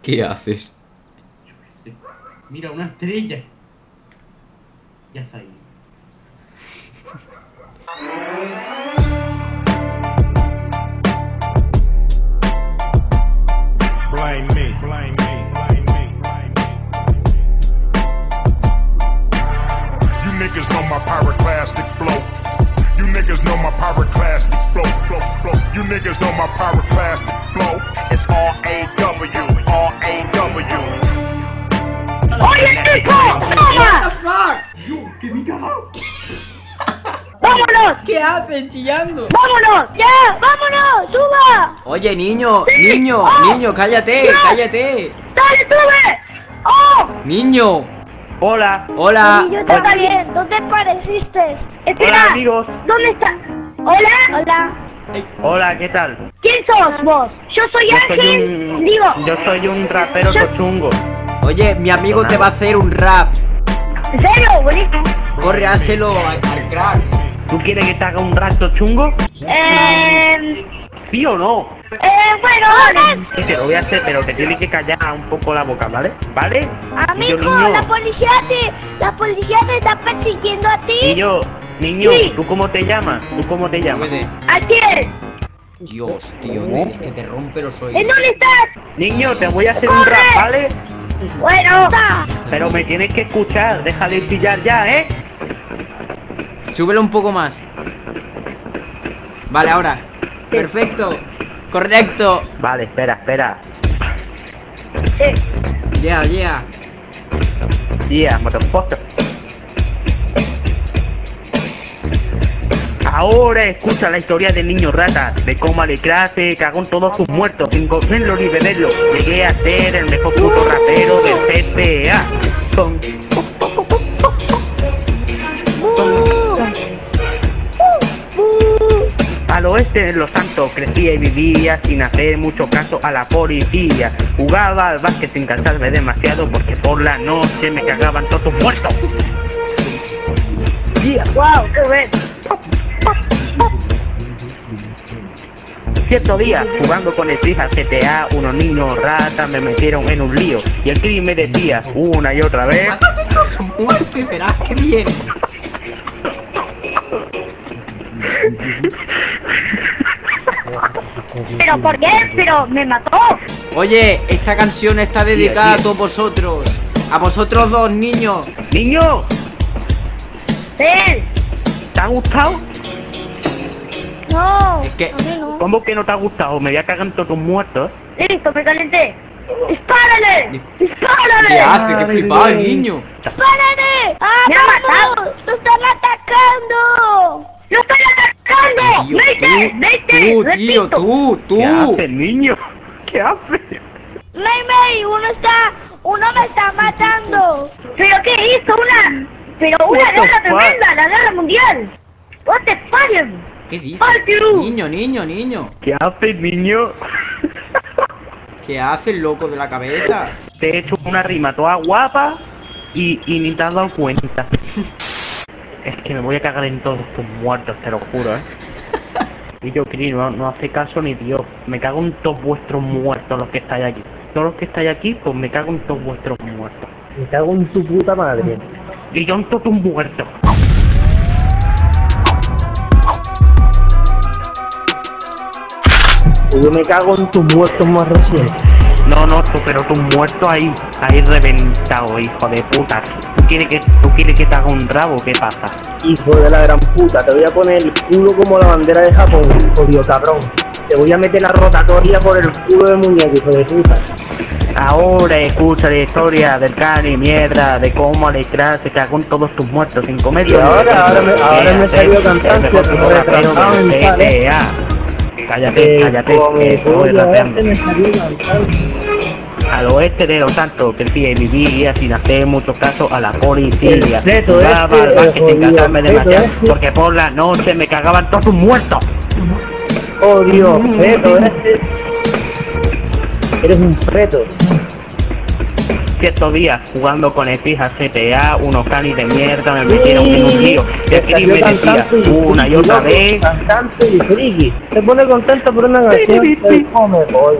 ¿Qué haces? Yo qué sé. Mira, una estrella. Ya está ahí. Blame me, blame me, blame me, blame me. You niggas know my pyroclastic flow. You niggas know my pyroclastic flow, flow, flow. You niggas know my pyroclastic flow. It's R-A-W, R-A-W. ¡Oye, tipo! ¡Toma! fuck? ¡Yo, que me he cagado! ¡Vámonos! ¿Qué hacen chillando? ¡Vámonos! ¡Ya! ¡Vámonos! ¡Suba! Oye, niño, Sí. niño, Oh. niño, cállate, No. cállate. ¡Dale, sube! ¡Oh! Niño, Hola. hola. Yo está bien. ¿Dónde pareciste? Espera. Hola, amigos. ¿Dónde está? Hola. Hola. Hola, ¿qué tal? ¿Quién sos vos? Yo soy Ángel. Digo. Yo soy un rapero tochungo. Oye, mi amigo te va a hacer un rap. ¿En serio? Buenísimo. Corre, hácelo al crack. ¿Tú quieres que te haga un rap tochungo? ¿Sí o no? Bueno, dale. Sí, te lo voy a hacer, pero te tienes que callar un poco la boca, ¿vale? ¿Vale? Amigo, Niño. la policía te está persiguiendo a ti. Niño, Sí. ¿tú cómo te llamas? ¿Tú cómo te llamas? Puede. ¿A quién? Dios, tío, es que te rompe los ¿En oídos. dónde estás? Niño, te voy a hacer un rap, ¿vale? Bueno. Pero me tienes que escuchar, deja de pillar ya, ¿eh? Súbelo un poco más. Vale, ahora. Perfecto. Correcto. Vale, espera. Yeah, yeah. Yeah, motherfucker. Ahora escucha la historia del niño rata, de cómo Alecra se cagó en todos sus muertos, sin cogerlo ni beberlo. Llegué a ser el mejor puto rapero del GTA. Al oeste de Los Santos crecía y vivía sin hacer mucho caso a la policía. Jugaba al básquet sin cansarme demasiado porque por la noche me cagaban todos muertos. Yeah. Wow, qué bueno. Cierto día, jugando con el Free GTA, unos niños ratas me metieron en un lío. Y el crimen me decía una y otra vez: Mátate todos sus muertos y verás que bien. ¿Pero por qué? Pero me mató. Oye, esta canción está dedicada a todos vosotros. A vosotros dos, niños. ¡Niño! Ven. ¿Te ha gustado? No. Es que- A mí no. ¿Cómo que no te ha gustado? Me voy a cagar en todos tus muertos. Listo, me calenté. ¡Dispárale! ¿Qué ¡Dispárale! hace? ¡Qué flipado el niño! ¡Dispárale! ¡Ah, vamos! ¡Lo están atacando! ¡Lo están atacando! Tío, ¡Vete! tú, ¡Vete! tío, ¡Repito! tú. ¿Qué hace, niño? ¿Qué hace? ¡May! ¡Uno me está matando! ¿Pero qué hizo? ¡Pero una What the guerra fuck? tremenda! ¡La guerra mundial! ¡What the fuck! ¿Qué dices? Fuck you. Niño. ¿Qué hace, niño? ¿Qué hace el loco de la cabeza? Te he hecho una rima toda guapa y ni te has dado cuenta. Es que me voy a cagar en todos tus muertos, te lo juro, ¿eh? Y yo, Cris, no hace caso ni Dios. Me cago en todos vuestros muertos, los que estáis aquí. Todos los que estáis aquí, pues me cago en todos vuestros muertos. Me cago en tu puta madre. Y yo en todos tus muertos. Yo me cago en tus muertos más recientes. No, pero tus muertos ahí reventado, hijo de puta. ¿Tú quieres que te haga un rabo? ¿Qué pasa? Hijo de la gran puta, te voy a poner el culo como la bandera de Japón, jodido cabrón. Te voy a meter la rotatoria por el culo de muñeco, hijo de puta. Ahora escucha la historia del cani mierda, de cómo Alecra se cagó en todos tus muertos sin comer. Y ahora me salió cantante, retrasado mental. Cállate, que estoy rapeando. Me salió cantante. Al oeste de Los Santos crecía y vivía sin hacer mucho caso a la policía. El reto Jugaba al básquet sin jodido, cansarme el reto demasiado porque este. por la noche me cagaban todos tus muertos. Oh Dios, reto este. Eres un reto. Cierto día, jugando con el fija CTA, unos canis de mierda me metieron en un lío. Y el crimen me decía una y otra vez: Cantante y friki. Se pone contento por una canción. Come pollo.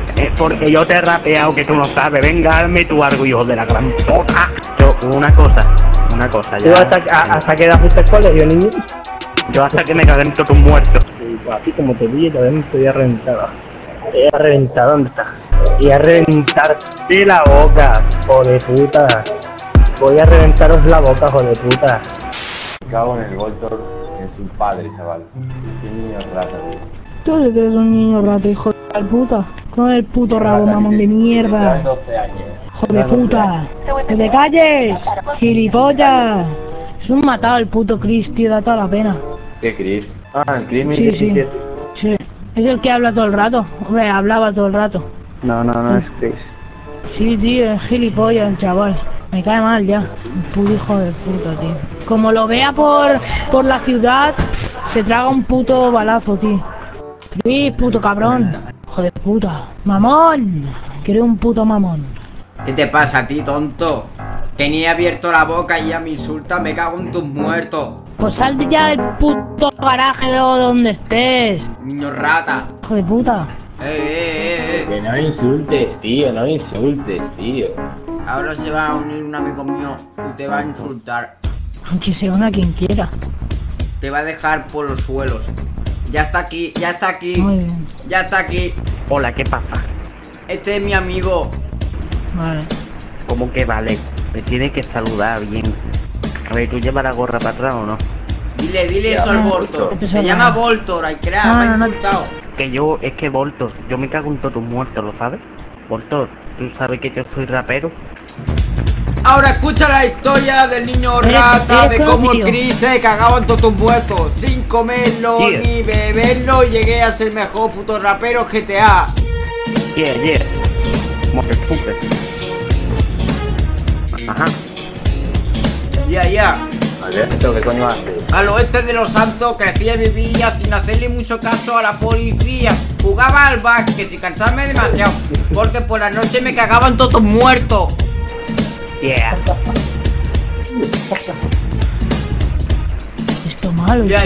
Es porque yo te he rapeado que tú no sabes. Venga, hazme tu algo, hijo de la gran puta. Yo, una cosa ¿Tú ya. hasta qué edad fuiste al colegio, niño? Yo hasta que me cagué en todos tus muertos. Así como te vi, también te voy a reventar. Te voy a reventar, ¿dónde está? Voy a reventarte la boca, hijo de puta. Voy a reventaros la boca, hijo de puta. Cago en el Voltor, en su padre, chaval. Qué niño rata, tío. Tú eres un niño rato, hijo de puta. Con el puto rabo, mamón de mierda. 12 años. Hijo de puta. ¡Que te calles! ¡Gilipollas! Es un matado el puto Chris, tío, da toda la pena. ¿Qué Chris? Ah, el Chris Sí. Sí. Es el que habla todo el rato. Hombre, hablaba todo el rato. No es Chris. Sí, tío, es gilipollas el chaval. Me cae mal ya. Un puto hijo de puta, tío. Como lo vea por la ciudad, se traga un puto balazo, tío. Chris, puto cabrón. Hijo de puta. ¡Mamón! Quiero un puto mamón. ¿Qué te pasa a ti, tonto? Tenía abierto la boca y ya me insulta, me cago en tus muertos. Pues salte ya del puto garaje de donde estés. Niño rata. Hijo de puta. Que no insultes, tío, no insultes, tío. Ahora se va a unir un amigo mío y te va a insultar. Aunque se una quien quiera. Te va a dejar por los suelos. Ya está aquí, ya está aquí. Muy bien. Ya está aquí. Hola, ¿qué pasa? Este es mi amigo. Vale. ¿Cómo que vale? Me tiene que saludar bien. A ver, ¿tú llevas la gorra para atrás o no? Dile eso al Voltor. Se llama Voltor, ay crack, me ha insultado. Que yo, es que Voltor, yo me cago en todos tus muertos, ¿lo sabes? Voltor, ¿tú sabes que yo soy rapero? Ahora escucha la historia del niño rata, de cómo Chris se cagaba en todos tus muertos. Sin comerlo ni beberlo, llegué a ser el mejor puto rapero GTA. Yeah. Motherfucker. Ajá. Ya. Alberto, ¿qué coño haces? Al oeste de Los Santos crecía y vivía sin hacerle mucho caso a la policía. Jugaba al básquet sin cansarme demasiado, porque por la noche me cagaban todos muertos. Yeah. Esto malo, Ya.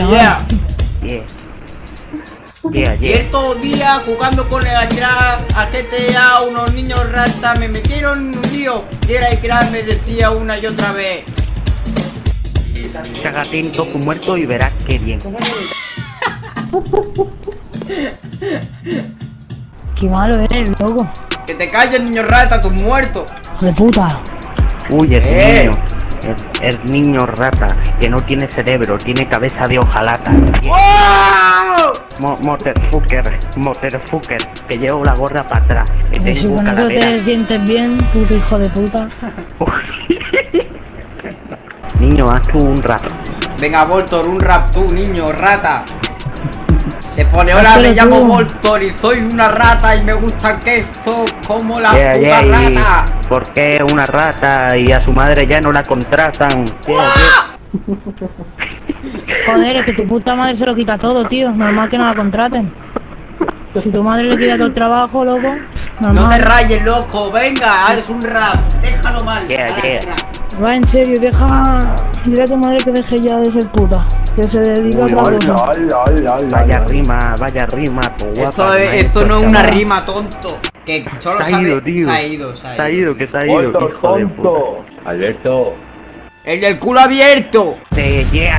Cierto día, jugando con el crack a GTA, unos niños ratas me metieron en un lío. Y era el crack me decía una y otra vez: Cágate en todos tus muertos y verás qué bien. Qué malo eres, loco. que te calles, niño rata, tus muertos. Hijo de puta. Uy, ese niño. El niño rata, que no tiene cerebro, tiene cabeza de hojalata. ¡Oh! Motherfucker, que llevo la gorra para atrás. Que Si tengo con eso calavera. te sientes bien, puto hijo de puta. Niño, haz tú un rap. Venga, Voltor, un rap tú, niño rata. Te pone, hola, Pero me llamo tú. Voltor y soy una rata y me gusta el queso como la Yeah, puta yeah, rata. y ¿por qué una rata y a su madre ya no la contratan? Joder, es que tu puta madre se lo quita todo, tío. Normal que no la contraten. Si tu madre le quita todo el trabajo, loco. Normal. No te rayes, loco, venga, haz un rap, déjalo mal. Yeah, haz yeah. rap. Va, en serio, dile a tu madre que deje ya de ser puta. Que se dedique a otra cosa. Vaya rima, tu guapa. Esto no es una rima, tonto. Que solo Se ha sabe. ido, tío. Se ha ido. Se ha ido, que se ha ido. Voltor, hijo de puta. tonto. Alberto. El del culo abierto. Yeah,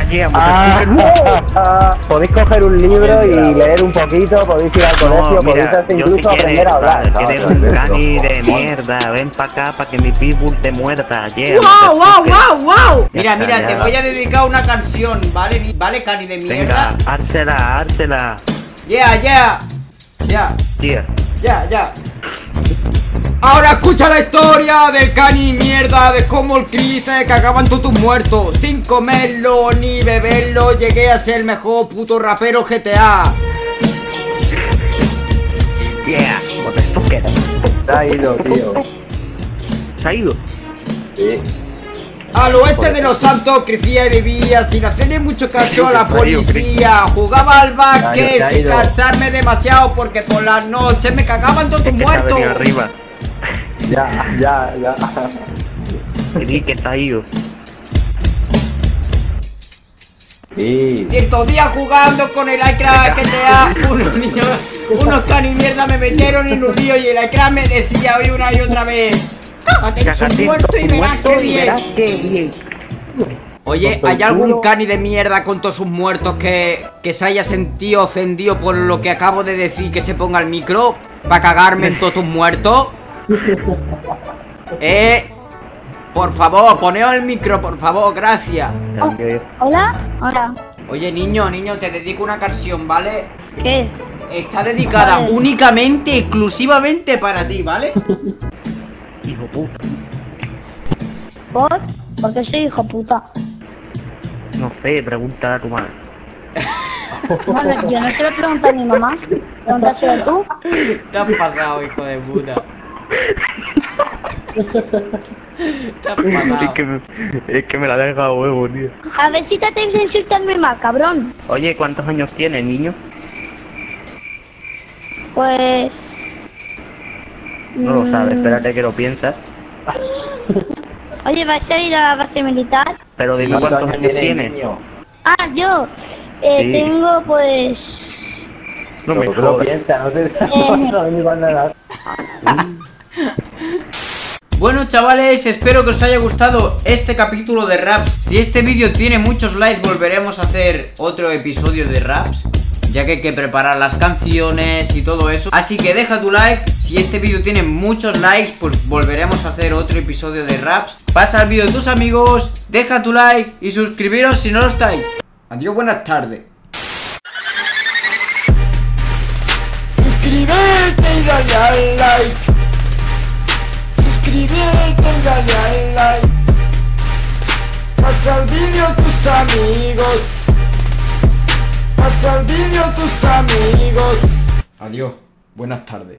Podéis coger un libro y leer un poquito, podéis ir al colegio, podéis hasta yo incluso si aprender a hablar. que eres un cani de mierda, ven pa' acá pa' que mi pitbull te muerda, yeah. ¡Wow! Ya Mira, está, te ya. voy a dedicar una canción, ¿vale? ¿Vale, cani de mierda? Venga, hársela. Yeah. Yeah. Ahora escucha la historia del cani mierda, de cómo el Chris se cagaban todos tus muertos. Sin comerlo ni beberlo, llegué a ser el mejor puto rapero GTA. Yeah, motherfucker. Se ha ido, tío. Se ha ido. Sí. Al oeste de Los Santos crecía y vivía sin hacerle mucho caso a la Se ha ido, policía. Jugaba al Se básquet ha sin ido. cansarme demasiado porque por las noches me cagaban todos tus Es que se ha muertos. venido arriba. Ya. Te di que se ha ido. Sí. Ciertos días jugando con el iCraft GTA, unos niños, unos canimierda me metieron en un lío y el iCraft me decía hoy una y otra vez: cágate en tu muerto y verás qué bien. Oye, ¿hay algún cani de mierda con todos sus muertos que se haya sentido ofendido por lo que acabo de decir, que se ponga el micro para cagarme en todos tus muertos? Por favor, poneos el micro, por favor, gracias. Hola, hola. Oye, niño, te dedico una canción, ¿vale? ¿Qué? Está dedicada únicamente, exclusivamente para ti, ¿vale? Hijo puta. ¿Por? ¿Por qué soy hijo puta? No sé, pregunta a tu madre. Bueno, yo no se lo pregunto a mi mamá. Pregúntaselo tú. Te has pasado, hijo de puta. Te has pasado. Es que me la deja huevo, tío. A ver si te atreves a insultarme más, cabrón. Oye, ¿cuántos años tienes, niño? Pues... No lo sabes, espérate que lo piensas. Oye, ¿vas a ir a la base militar? Pero dime cuántos años tienes. Ah, yo. Sí. Tengo pues... No me Pero tú lo jodas. piensas, no te Bueno, chavales, espero que os haya gustado este capítulo de Raps. Si este vídeo tiene muchos likes, volveremos a hacer otro episodio de Raps, ya que hay que preparar las canciones y todo eso. Así que deja tu like. Si este vídeo tiene muchos likes, pues volveremos a hacer otro episodio de Raps. Pasa el vídeo a tus amigos, deja tu like y suscribiros si no lo estáis. Adiós, buenas tardes. Suscríbete y dale al like. Suscríbete y dale al like. Pasa el vídeo a tus amigos. Pasa el vídeo a tus amigos. Adiós, buenas tardes.